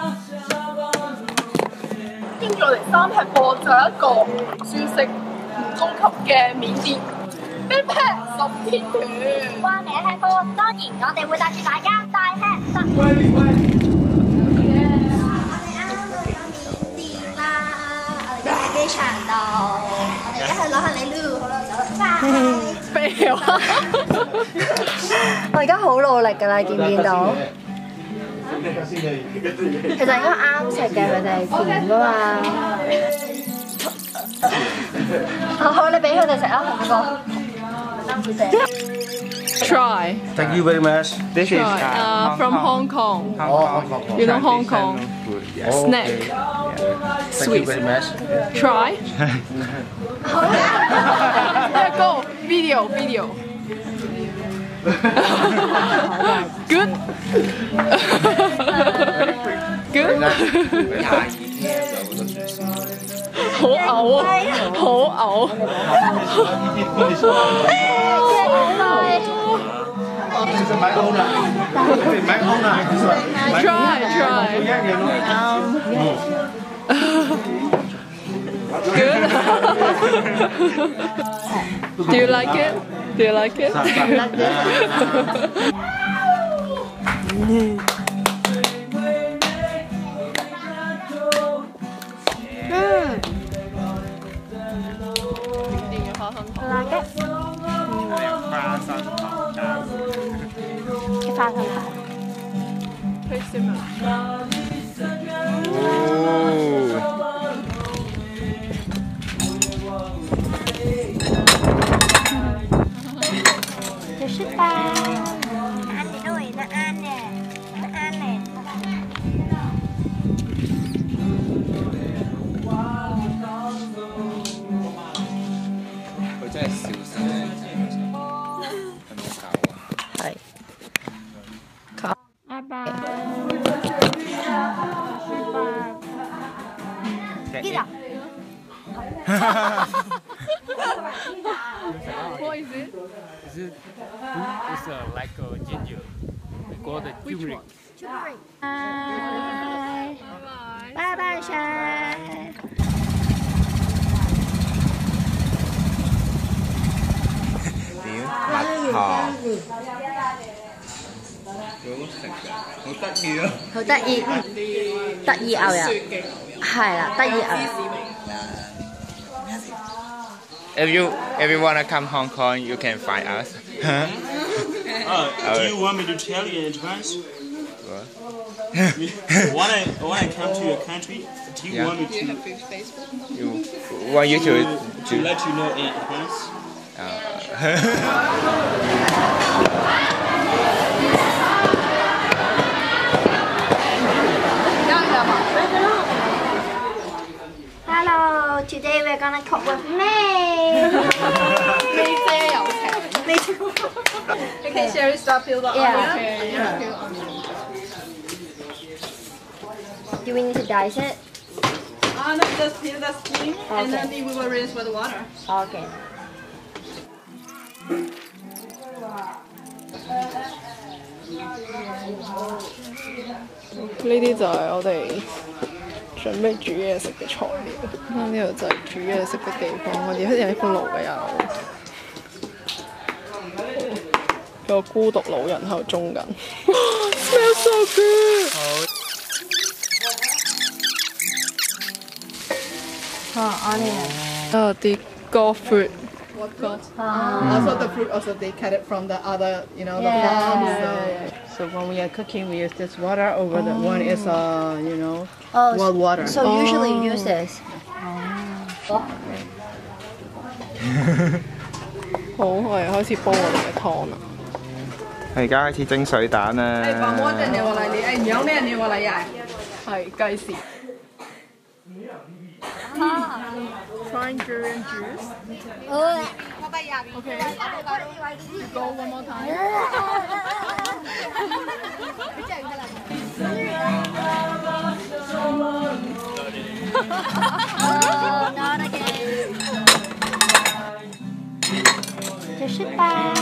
跟住我哋三吃貨就有一個算食唔高級嘅緬甸冰劈10天團。 話明吃貨，當然我哋會帶住大家大吃特吃。我哋啱啱到咗緬甸啦，我哋而家喺機場度，我哋而家去攞行李嚕，好啦，走啦，拜。 飛啊！ 我而家好努力㗎啦，見唔見到？其實應該啱食嘅，佢哋甜㗎嘛。好，你俾佢哋食啦，好唔好 ？Try. Thank you very much. This is from Hong Kong. Hong Kong. You know Hong Kong? Food, yes. Snack. Thank you very much. Try. Yeah, go. Video. Good. Good. 好嘔啊！好嘔。Try. Good. Do you like it? Do you like it? Very similar. What is it? It's like a ginger. We call it turmeric. Bye bye, Shay. 蜜糖。 好得意，得意牛油，係啦，得意牛油。 If you wanna come Hong Kong, you can find us. Do you want me to tell you in advance? What? When I come to your country, do you want me to You want you to let you know in advance? Hello, today we're gonna cook with me. 妹姐有請。Okay, shall we start peel the onion? Yeah. Do we need to dice it? No, just peel the skin and then we will rinse with water. Okay. 呢啲就係我哋準備煮嘢食嘅材料。呢度就係煮嘢食嘅地方，我哋一定有個爐嘅有個孤獨老人喺度種緊。Smells so good！ onion. 啲 goat fruit. What goat? Also the fruit, also they cut it from the other, the farms. So when we are cooking, we use this water over the one is Oh, well water. So usually you use this. 好，我哋開始煲我哋嘅湯啦。 而家開始蒸水蛋啦。 係雞絲。Trying durian juice. Okay. Go one more time. Not again. 这是吧？